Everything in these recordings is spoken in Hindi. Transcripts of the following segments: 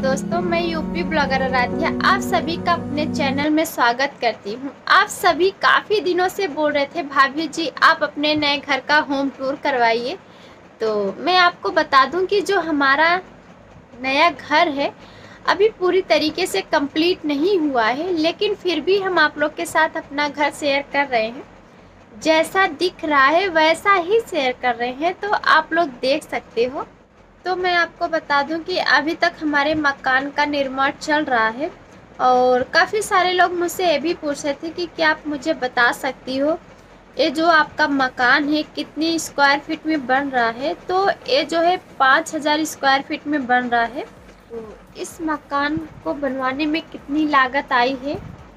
दोस्तों, मैं यूपी ब्लॉगर आराध्या आप सभी का अपने चैनल में स्वागत करती हूं। आप सभी काफ़ी दिनों से बोल रहे थे भाभी जी आप अपने नए घर का होम टूर करवाइए। तो मैं आपको बता दूं कि जो हमारा नया घर है अभी पूरी तरीके से कंप्लीट नहीं हुआ है, लेकिन फिर भी हम आप लोग के साथ अपना घर शेयर कर रहे हैं। जैसा दिख रहा है वैसा ही शेयर कर रहे हैं, तो आप लोग देख सकते हो। तो मैं आपको बता दूं कि अभी तक हमारे मकान का निर्माण चल रहा है और काफ़ी सारे लोग मुझसे ये भी पूछ रहे थे कि क्या आप मुझे बता सकती हो ये जो आपका मकान है कितनी स्क्वायर फीट में बन रहा है। तो ये जो है 5000 स्क्वायर फीट में बन रहा है। तो इस मकान को बनवाने में कितनी लागत आई है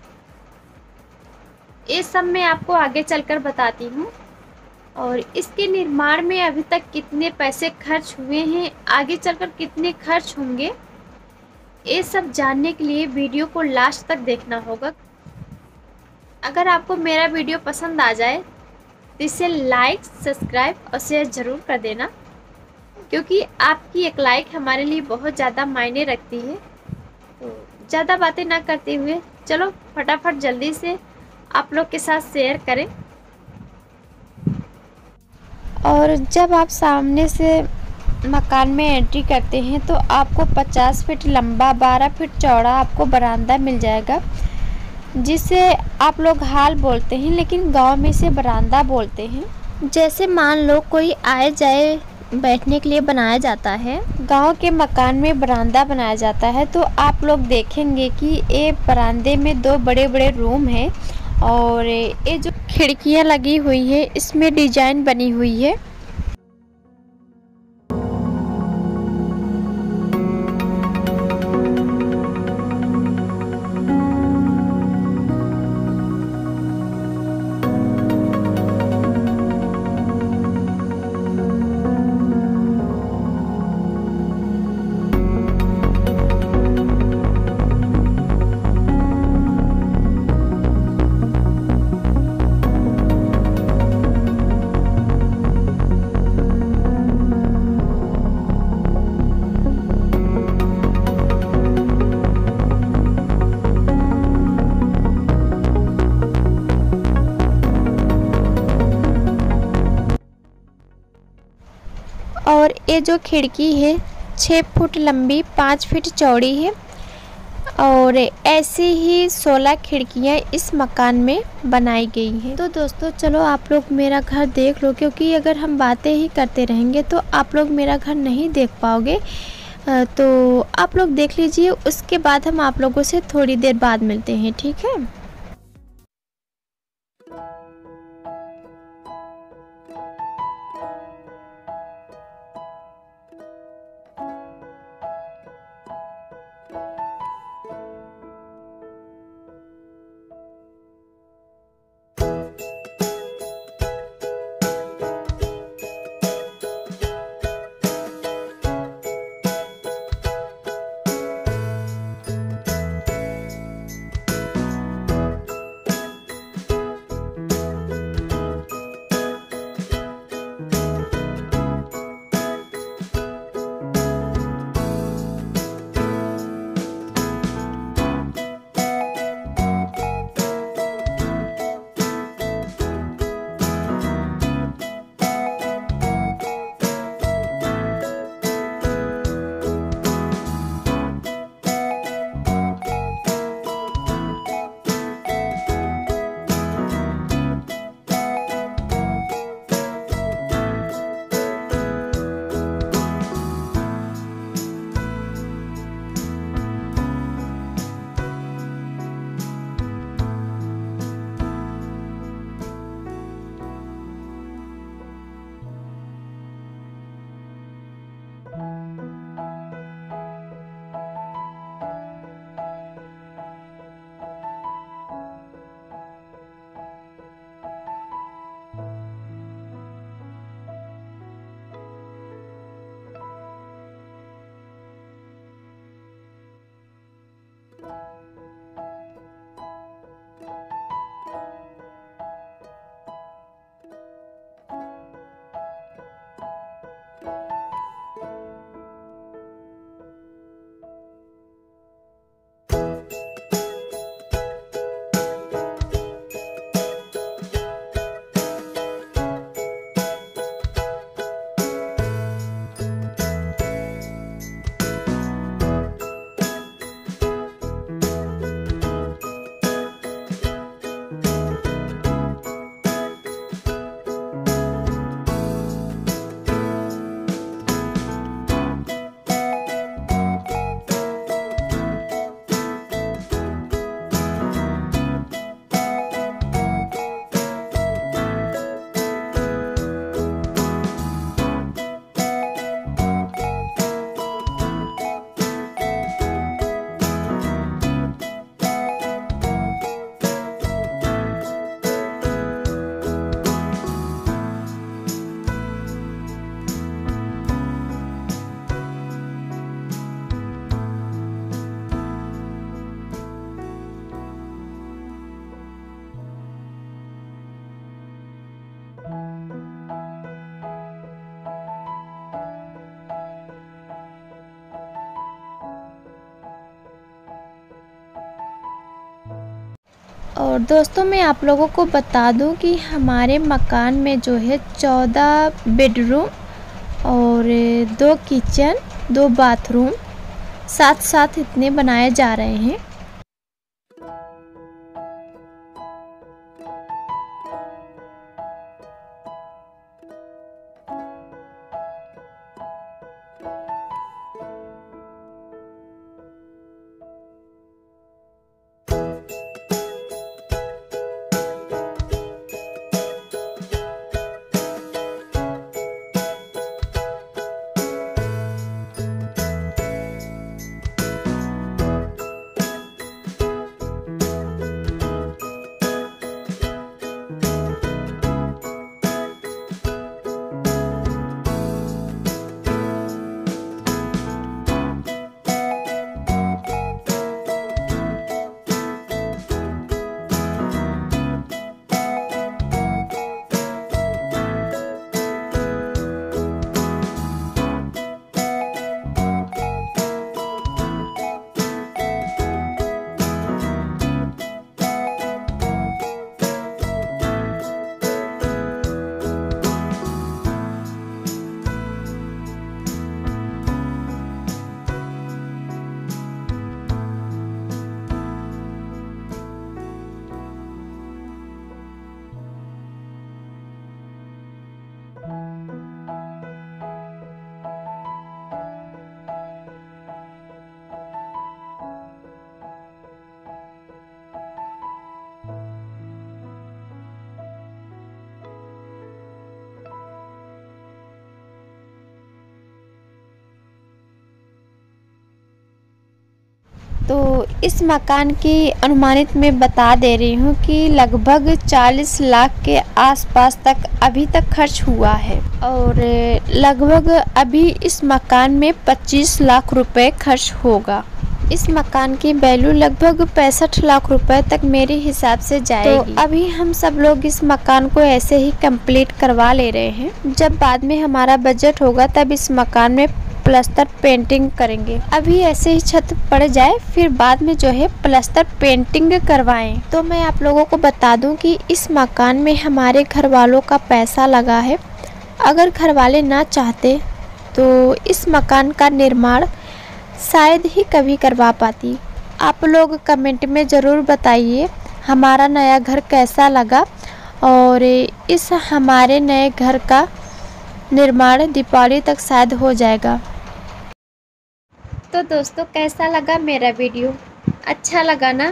ये सब मैं आपको आगे चलकर बताती हूँ, और इसके निर्माण में अभी तक कितने पैसे खर्च हुए हैं, आगे चलकर कितने खर्च होंगे, ये सब जानने के लिए वीडियो को लास्ट तक देखना होगा। अगर आपको मेरा वीडियो पसंद आ जाए तो इसे लाइक, सब्सक्राइब और शेयर ज़रूर कर देना, क्योंकि आपकी एक लाइक हमारे लिए बहुत ज़्यादा मायने रखती है। तो ज़्यादा बातें ना करते हुए चलो फटाफट जल्दी से आप लोग के साथ शेयर करें। और जब आप सामने से मकान में एंट्री करते हैं तो आपको 50 फीट लंबा 12 फीट चौड़ा आपको बरामदा मिल जाएगा, जिसे आप लोग हॉल बोलते हैं, लेकिन गांव में इसे बरामदा बोलते हैं। जैसे मान लो कोई आए जाए बैठने के लिए बनाया जाता है, गांव के मकान में बरामदा बनाया जाता है, तो आप लोग देखेंगे कि ये बरामदे में दो बड़े बड़े रूम हैं और ये जो खिड़कियां लगी हुई है इसमें डिजाइन बनी हुई है। और ये जो खिड़की है 6 फुट लंबी 5 फीट चौड़ी है, और ऐसे ही 16 खिड़कियाँ इस मकान में बनाई गई हैं। तो दोस्तों चलो आप लोग मेरा घर देख लो, क्योंकि अगर हम बातें ही करते रहेंगे तो आप लोग मेरा घर नहीं देख पाओगे। तो आप लोग देख लीजिए, उसके बाद हम आप लोगों से थोड़ी देर बाद मिलते हैं, ठीक है। और दोस्तों मैं आप लोगों को बता दूं कि हमारे मकान में जो है 14 बेडरूम और 2 किचन 2 बाथरूम साथ साथ इतने बनाए जा रहे हैं। तो इस मकान की अनुमानित मैं बता दे रही हूँ कि लगभग 40 लाख के आसपास तक अभी तक खर्च हुआ है और लगभग अभी इस मकान में 25 लाख रुपए खर्च होगा। इस मकान की वैल्यू लगभग 65 लाख रुपए तक मेरे हिसाब से जाएगी। तो अभी हम सब लोग इस मकान को ऐसे ही कंप्लीट करवा ले रहे हैं। जब बाद में हमारा बजट होगा तब इस मकान में प्लास्टर पेंटिंग करेंगे। अभी ऐसे ही छत पड़ जाए फिर बाद में जो है प्लास्टर पेंटिंग करवाएं। तो मैं आप लोगों को बता दूं कि इस मकान में हमारे घर वालों का पैसा लगा है। अगर घर वाले ना चाहते तो इस मकान का निर्माण शायद ही कभी करवा पाती। आप लोग कमेंट में ज़रूर बताइए हमारा नया घर कैसा लगा और इस हमारे नए घर का निर्माण दीपावली तक शायद हो जाएगा। तो दोस्तों कैसा लगा मेरा वीडियो? अच्छा लगा ना?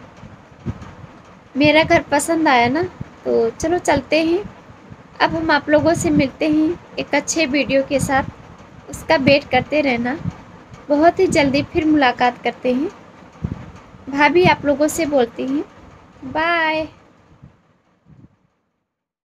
मेरा घर पसंद आया ना? तो चलो चलते हैं। अब हम आप लोगों से मिलते हैं एक अच्छे वीडियो के साथ। उसका वेट करते रहना। बहुत ही जल्दी फिर मुलाकात करते हैं। भाभी आप लोगों से बोलती हैं बाय।